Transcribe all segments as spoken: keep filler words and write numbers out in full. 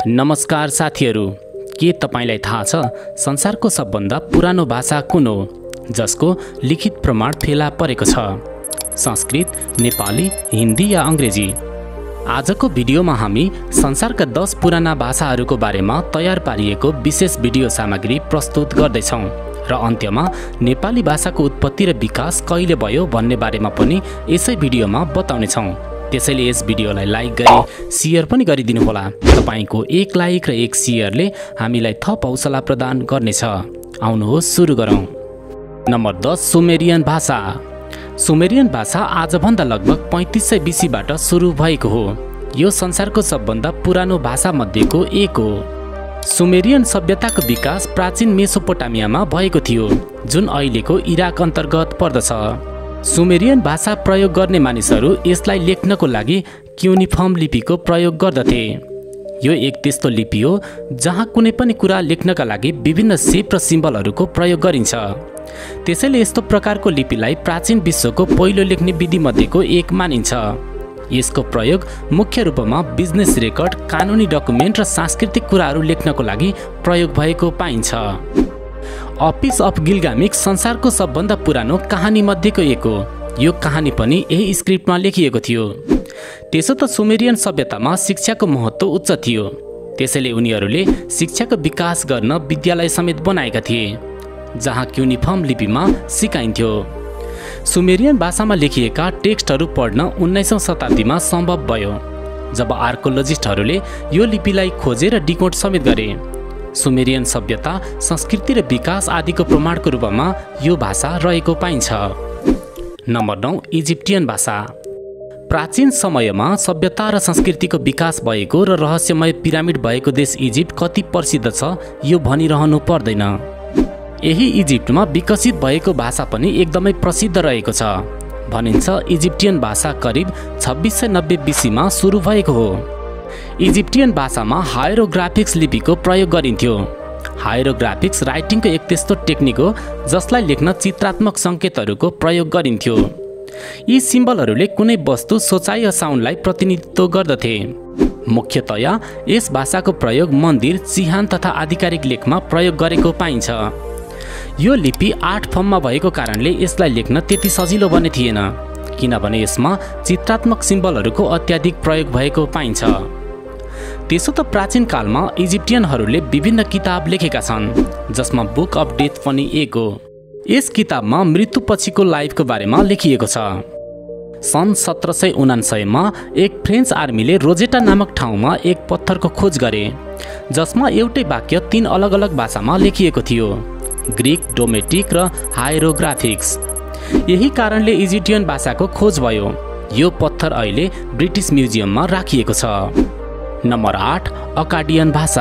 नमस्कार साथीहरू, के तपाईलाई थाहा छ संसारको सबभन्दा पुरानो भाषा कुन हो जसको लिखित प्रमाण फेला परेको छ? संस्कृत, नेपाली, हिन्दी या अंग्रेजी? आजको भिडियोमा हामी संसारका दस पुराना भाषाहरूको बारेमा तयार पारिएको विशेष भिडियो सामग्री प्रस्तुत गर्दैछौँ र अन्त्यमा नेपाली भाषाको उत्पत्ति र विकास कहिले भयो भन्ने बारेमा पनि यसै भिडियोमा बताउनेछौँ। त्यसैले यस भिडियोलाई लाइक गरी शेयर पनि गरिदिनु होला। तपाईको एक लाइक र एक शेयरले हामीलाई थप हौसला प्रदान गर्नेछ। आउनुहोस् सुरु गरौँ। नम्बर दस, सुमेरियन भाषा। सुमेरियन भाषा आजभन्दा लगभग पैंतीस सय बीसीबाट सुरु भएको हो। यो संसारको सबभन्दा पुरानो भाषा मध्येको एक हो। सुमेरियन सभ्यताको विकास प्राचीन मेसोपोटामियामा भएको थियो, जुन अहिलेको इराक अन्तर्गत पर्दछ। सुमेरियन भाषा प्रयोग गर्ने मानिसहरू यसलाई लेख्नको लागि क्युनिफर्म लिपिको प्रयोग गर्दथे। यो एक त्यस्तो लिपि हो जहाँ कुनै पनि कुरा लेख्नका लागि विभिन्न शेप र सिम्बलहरूको प्रयोग गरिन्छ। त्यसैले यस्तो प्रकारको लिपिलाई प्राचीन विश्वको पहिलो लेख्ने विधि मध्येको एक मानिन्छ। यसको प्रयोग मुख्य रूपमा बिजनेस रेकर्ड, कानुनी डकुमेन्ट र सांस्कृतिक कुराहरू लेख्नको लागि प्रयोग भएको पाइन्छ। अफिस अफ गिलगामेश संसारको सबभन्दा पुरानो कहानी मध्येको एक हो। यो कहानी पनि यही स्क्रिप्टमा लेखिएको थियो। त्यसो त सुमेरियन सभ्यतामा शिक्षाको महत्त्व उच्च थियो, त्यसैले उनीहरूले शिक्षाको विकास गर्न विद्यालय समेत बनाएका थिए, जहाँ क्युनिफर्म लिपिमा सिकाइन्थ्यो। सुमेरियन भाषामा लेखिएका टेक्स्टहरू पढ्न उन्नाइसौँ शताब्दीमा सम्भव भयो, जब आर्कोलोजिस्टहरूले यो लिपिलाई खोजेर डिकोड समेत गरे। सुमेरियन सभ्यता, संस्कृति र विकास आदिको प्रमाणको रूपमा यो भाषा रहेको पाइन्छ। नम्बर नौ, इजिप्टियन भाषा। प्राचीन समयमा सभ्यता र संस्कृतिको विकास भएको र रहस्यमय पिरामिड भएको देश इजिप्ट कति प्रसिद्ध छ यो भनिरहनु पर्दैन। यही इजिप्टमा विकसित भएको भाषा पनि एकदमै प्रसिद्ध रहेको छ। भनिन्छ इजिप्टियन भाषा करिब छब्बिस सय नब्बे बीसीमा सुरु भएको हो। इजिप्टियन भाषामा हायरोग्राफिक्स लिपिको प्रयोग गरिन्थ्यो। हायरोग्राफिक्स राइटिङको एक त्यस्तो टेक्निक हो जसलाई लेख्न चित्रात्मक सङ्केतहरूको प्रयोग गरिन्थ्यो। यी सिम्बलहरूले कुनै वस्तु, सोचाइ या साउन्डलाई प्रतिनिधित्व गर्दथे। मुख्यतया यस भाषाको प्रयोग मन्दिर, चिहान तथा आधिकारिक लेखमा प्रयोग गरेको पाइन्छ। यो लिपि आठ फर्ममा भएको कारणले यसलाई लेख्न त्यति सजिलो बने थिएन, किनभने यसमा चित्रात्मक सिम्बलहरूको अत्याधिक प्रयोग भएको पाइन्छ। त्यसो त प्राचीन कालमा इजिप्टियनहरूले विभिन्न किताब लेखेका छन्, जसमा बुक अफ डेथ पनि एक हो। यस किताबमा मृत्यु पछिको लाइफको बारेमा लेखिएको छ। सन् सत्र सय उनान्सयमा एक फ्रेन्च आर्मीले रोजेटा नामक ठाउँमा एक पत्थरको खोज गरे, जसमा एउटै वाक्य तीन अलग अलग भाषामा लेखिएको थियो, ग्रिक, डोमेटिक र हायरोग्राफिक्स। यही कारणले इजिप्टियन भाषाको खोज भयो। यो पत्थर अहिले ब्रिटिस म्युजियममा राखिएको छ। नम्बर आठ, अकाडियन भाषा।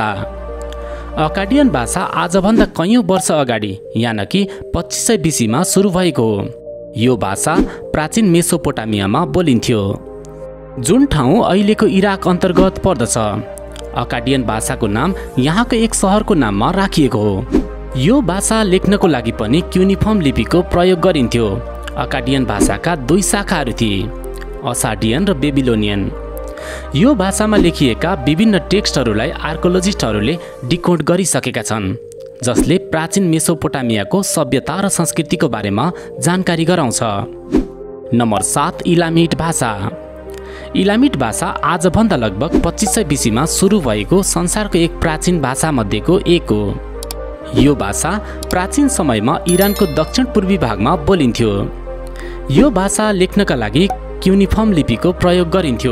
अकाडियन भाषा आजभन्दा कैयौँ वर्ष अगाडि यानि कि पच्चिस सय बीसीमा सुरु भएको हो। यो भाषा प्राचीन मेसोपोटामियामा बोलिन्थ्यो, जुन ठाउँ अहिलेको इराक अन्तर्गत पर्दछ। अकाडियन भाषाको नाम यहाँको एक सहरको नाममा राखिएको हो। यो भाषा लेख्नको लागि पनि क्युनिफर्म लिपिको प्रयोग गरिन्थ्यो। अकाडियन भाषाका दुई शाखाहरू थिए, असाडियन र बेबिलोनियन। यो भाषामा लेखिएका विभिन्न टेक्स्टहरूलाई आर्कोलोजिस्टहरूले डिकोड गरिसकेका छन्, जसले प्राचीन मेसोपोटामियाको सभ्यता र संस्कृतिको बारेमा जानकारी गराउँछ। नम्बर सात, इलामिट भाषा। इलामिट भाषा आजभन्दा लगभग पच्चिस सय बीसीमा सुरु भएको संसारको एक प्राचीन भाषा मध्येको एक हो। यो भाषा प्राचीन समयमा इरानको दक्षिण पूर्वी भागमा बोलिन्थ्यो। यो भाषा लेख्नका लागि क्युनिफर्म लिपिको प्रयोग गरिन्थ्यो।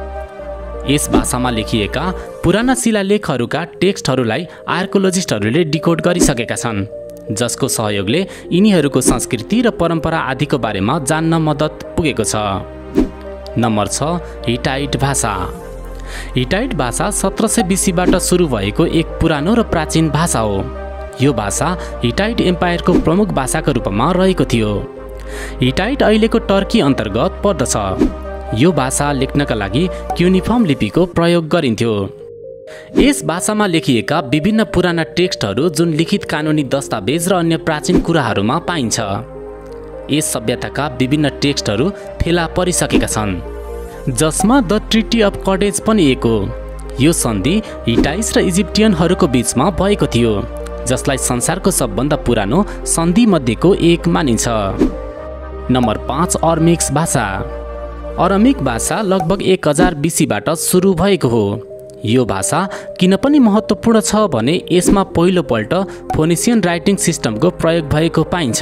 यस भाषामा लेखिएका पुराना शिलालेखहरूका टेक्स्टहरूलाई आर्कोलोजिस्टहरूले डिकोड गरिसकेका छन्, जसको सहयोगले यिनीहरूको संस्कृति र परम्परा आदिको बारेमा जान्न मद्दत पुगेको छ। नम्बर छ, हिटाइट भाषा। हिटाइट भाषा सत्र सय बीसीबाट सुरु भएको एक पुरानो र प्राचीन भाषा हो। यो भाषा हिटाइट एम्पायरको प्रमुख भाषाको रूपमा रहेको थियो। हिटाइट अहिलेको टर्की अन्तर्गत पर्दछ। यो भाषा लेख्नका लागि क्युनिफर्म लिपिको प्रयोग गरिन्थ्यो। यस भाषामा लेखिएका विभिन्न पुराना टेक्स्टहरू जुन लिखित कानुनी दस्तावेज र अन्य प्राचीन कुराहरूमा पाइन्छ। यस सभ्यताका विभिन्न टेक्स्टहरू फेला परिसकेका छन्, जसमा द ट्रिटी अफ कर्डेज पनि एक हो। यो सन्धि हिटाइस र इजिप्टियनहरूको बीचमा भएको थियो, जसलाई संसारको सबभन्दा पुरानो सन्धि मध्येको एक मानिन्छ। नम्बर पाँच, अर्मिक्स भाषा। अरामिक भाषा लगभग एक हजार बीसीबाट सुरु भएको हो। यो भाषा किन पनि महत्त्वपूर्ण छ भने यसमा पहिलोपल्ट फोनिसियन राइटिङ सिस्टमको प्रयोग भएको पाइन्छ।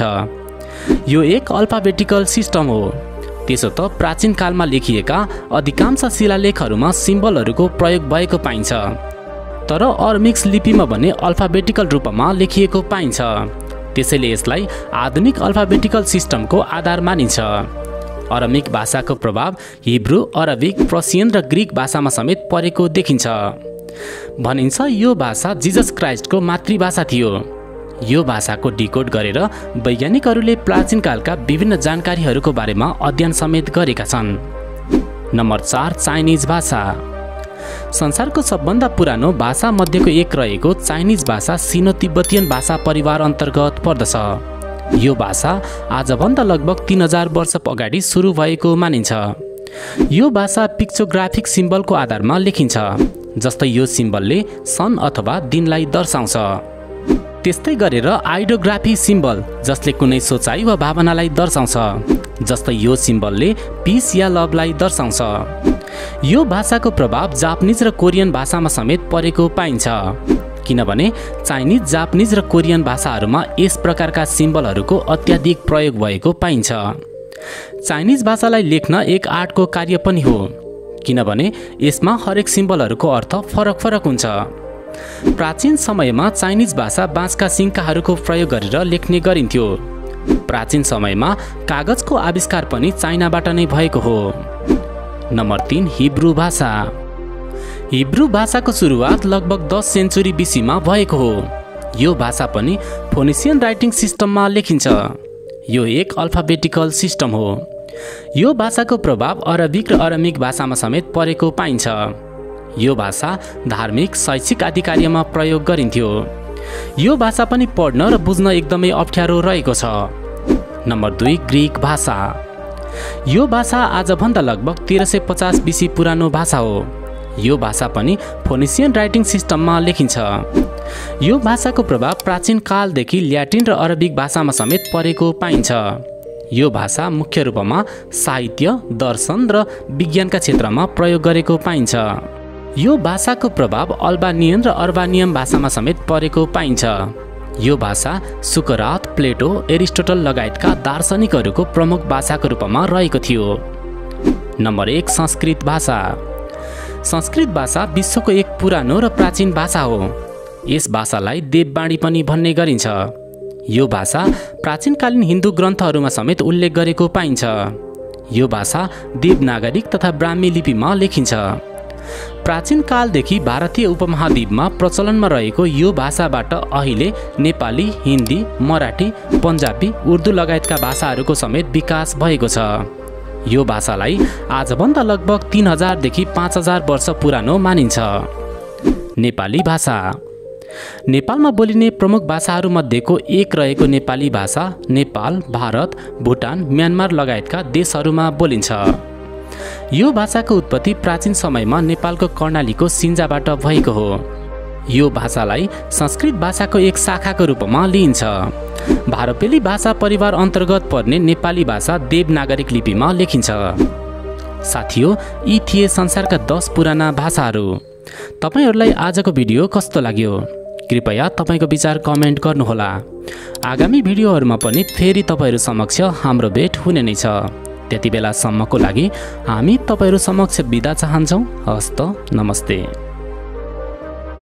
यो एक अल्फाबेटिकल सिस्टम हो। त्यसो त प्राचीन कालमा लेखिएका अधिकांश शिलालेखहरूमा सिम्बलहरूको प्रयोग भएको पाइन्छ, तर अर्मिक्स लिपिमा भने अल्फाबेटिकल रूपमा लेखिएको पाइन्छ। त्यसैले यसलाई आधुनिक अल्फाबेटिकल सिस्टमको आधार मानिन्छ। अरामिक भाषाको प्रभाव हिब्रू, अरबिक, पर्सियन र ग्रीक भाषामा समेत परेको देखिन्छ। भनिन्छ यो भाषा जिजस क्राइस्टको मातृभाषा थियो। यो भाषाको डिकोड गरेर वैज्ञानिकहरूले प्राचीन कालका विभिन्न जानकारीहरूको बारेमा अध्ययन समेत गरेका छन्। नम्बर चार, चाइनिज भाषा। संसारको सबभन्दा पुरानो भाषा मध्येको एक रहेको चाइनिज भाषा सिनो तिब्बतियन भाषा परिवार अन्तर्गत पर्दछ। यो भाषा आजभन्दा लगभग तीन हजार वर्ष अगाडि सुरु भएको मानिन्छ। यो भाषा पिक्चोग्राफिक सिम्बलको आधारमा लेखिन्छ, जस्तै यो सिम्बलले सन अथवा दिनलाई दर्शाउँछ। त्यस्तै गरेर आइडोग्राफी सिम्बल, जसले कुनै सोचाइ वा भावनालाई दर्शाउँछ, जस्तै यो सिम्बलले पिस या लभलाई दर्शाउँछ। यो भाषाको प्रभाव जापानिज र कोरियन भाषामा समेत परेको पाइन्छ, किनभने चाइनिज, जापानिज र कोरियन भाषाहरूमा यस प्रकारका सिम्बलहरूको अत्याधिक प्रयोग भएको पाइन्छ। चाइनिज भाषालाई लेख्न एक आर्टको कार्य पनि हो, किनभने यसमा हरेक सिम्बलहरूको अर्थ फरक फरक हुन्छ। प्राचीन समयमा चाइनिज भाषा बाँसका सिक्काहरूको प्रयोग गरेर लेख्ने गरिन्थ्यो। प्राचीन समयमा कागजको आविष्कार पनि चाइनाबाट नै भएको हो। नम्बर तीन, हिब्रू भाषा। हिब्रू भाषाको सुरुवात लगभग दस सेन्चुरी बीसीमा भएको हो। यो भाषा पनि फोनिसियन राइटिङ सिस्टममा लेखिन्छ। यो एक अल्फाबेटिकल सिस्टम हो। यो भाषाको प्रभाव अरबिक र अरामिक भाषामा समेत परेको पाइन्छ। यो भाषा धार्मिक, शैक्षिक आदि कार्यमा प्रयोग गरिन्थ्यो। यो भाषा पनि पढ्न र बुझ्न एकदमै अप्ठ्यारो रहेको छ। नम्बर दुई, ग्रीक भाषा। यो भाषा आजभन्दा लगभग तेह्र सय पचास बीसी पुरानो भाषा हो। यो भाषा पनि फोनिसियन राइटिङ सिस्टममा लेखिन्छ। यो भाषाको प्रभाव प्राचीन कालदेखि ल्याटिन र अरबिक भाषामा समेत परेको पाइन्छ। यो भाषा मुख्य रूपमा साहित्य, दर्शन र विज्ञानका क्षेत्रमा प्रयोग गरेको पाइन्छ। यो भाषाको प्रभाव अल्बानियन र अर्बानियन भाषामा समेत परेको पाइन्छ। यो भाषा सुकरात, प्लेटो, एरिस्टोटल लगायतका दार्शनिकहरूको प्रमुख भाषाको रूपमा रहेको थियो। नम्बर एक, संस्कृत भाषा। संस्कृत भाषा विश्वको एक पुरानो र प्राचीन भाषा हो। यस भाषालाई देववाणी पनि भन्ने गरिन्छ। यो भाषा प्राचीनकालीन हिन्दू ग्रन्थहरूमा समेत उल्लेख गरेको पाइन्छ। यो भाषा देवनागरिक तथा ब्राह्मी लिपिमा लेखिन्छ। प्राचीन कालदेखि भारतीय उपमहाद्वीपमा प्रचलनमा रहेको यो भाषाबाट अहिले नेपाली, हिन्दी, मराठी, पन्जाबी, उर्दू लगायतका भाषाहरूको समेत विकास भएको छ। यो भाषालाई आजभन्दा लगभग तीन हजारदेखि पाँच हजार वर्ष पुरानो मानिन्छ। नेपाली भाषा। नेपालमा बोलिने प्रमुख भाषाहरूमध्येको एक रहेको नेपाली भाषा नेपाल, भारत, भुटान, म्यानमार लगायतका देशहरूमा बोलिन्छ। यो भाषाको उत्पत्ति प्राचीन समयमा नेपालको कर्णालीको सिन्जाबाट भएको हो। यो भाषालाई संस्कृत भाषाको एक शाखाको रूपमा लिइन्छ। भारोपेली भाषा परिवार अन्तर्गत पर्ने नेपाली भाषा देवनागरिक लिपिमा लेखिन्छ। साथियो, यी थिए संसारका दस पुराना भाषाहरू। तपाईहरुलाई आजको भिडियो कस्तो लाग्यो? कृपया तपाईको विचार कमेन्ट गर्नुहोला। आगामी भिडियोहरुमा पनि फेरि तपाईहरु समक्ष हाम्रो भेट हुने नै छ। त्यति बेलासम्मको लागि हामी तपाईहरु समक्ष बिदा चाहन्छौं। हस्त नमस्ते।